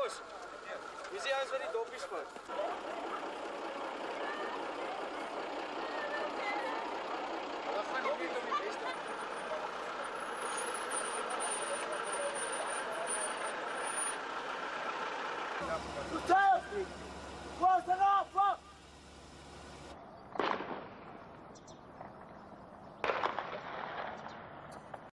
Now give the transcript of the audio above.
Markus, wie sien ons wat die doppies vat? Wat gaan hier nie op die beste? What's that?